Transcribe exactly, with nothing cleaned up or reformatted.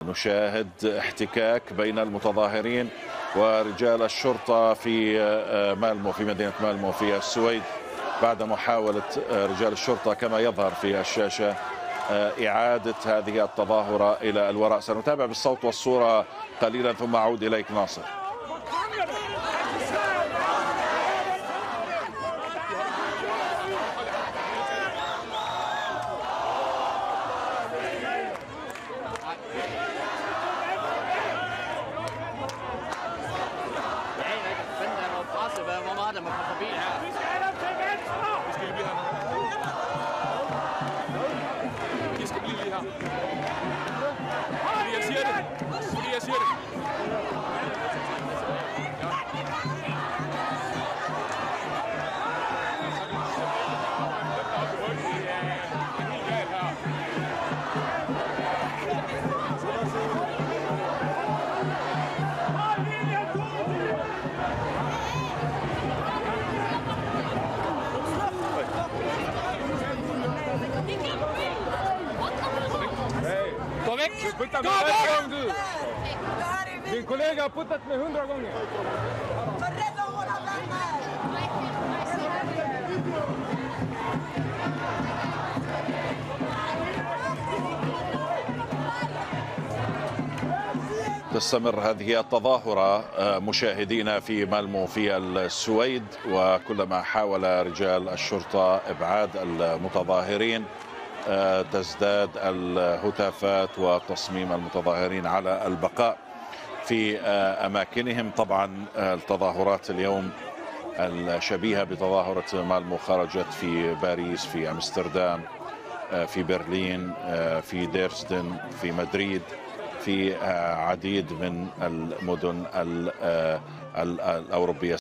نشاهد احتكاك بين المتظاهرين ورجال الشرطة في مالمو في مدينة مالمو في السويد بعد محاولة رجال الشرطة كما يظهر في الشاشة إعادة هذه التظاهرة إلى الوراء. سنتابع بالصوت والصورة قليلا ثم أعود إليك ناصر. Din kollega har puttat mig hundra gånger. تستمر هذه التظاهرة مشاهدينا في مالمو في السويد، وكلما حاول رجال الشرطة إبعاد المتظاهرين تزداد الهتافات وتصميم المتظاهرين على البقاء في أماكنهم. طبعا التظاهرات اليوم الشبيهة بتظاهرة مالمو خرجت في باريس، في أمستردام، في برلين، في ديرزدن، في مدريد، في عديد من المدن الأوروبية.